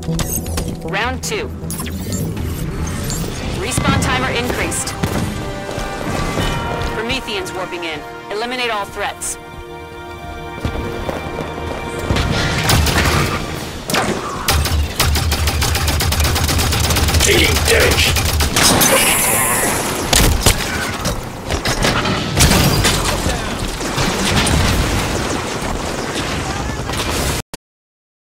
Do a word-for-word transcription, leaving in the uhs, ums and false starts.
Round two. Respawn timer increased. Prometheans warping in. Eliminate all threats. Taking damage.